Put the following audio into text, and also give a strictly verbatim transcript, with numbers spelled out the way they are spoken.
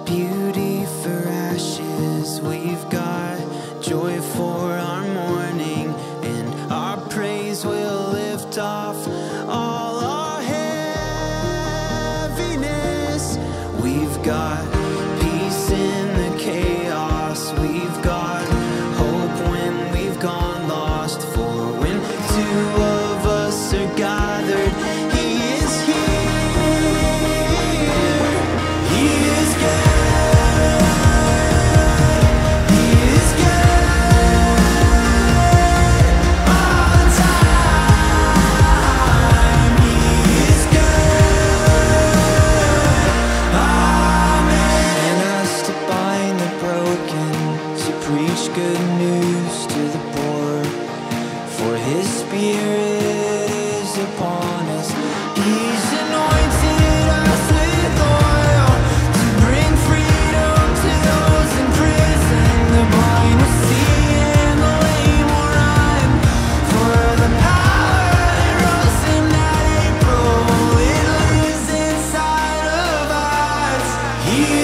beauty for ashes, we've got joy for our mourning, and our praise will lift off all our heaviness. We've got peace in the chaos, we've got hope when we've gone lost, for when two of us are gathered, He is here. He is good. He is good all the time. He is good. Amen. And us to bind the broken, to preach good news to the poor, for His Spirit is upon us. He's anointed us with oil to bring freedom to those in prison. The blind will see and the lame will run, for the power that rose in that April, it lives inside of us. He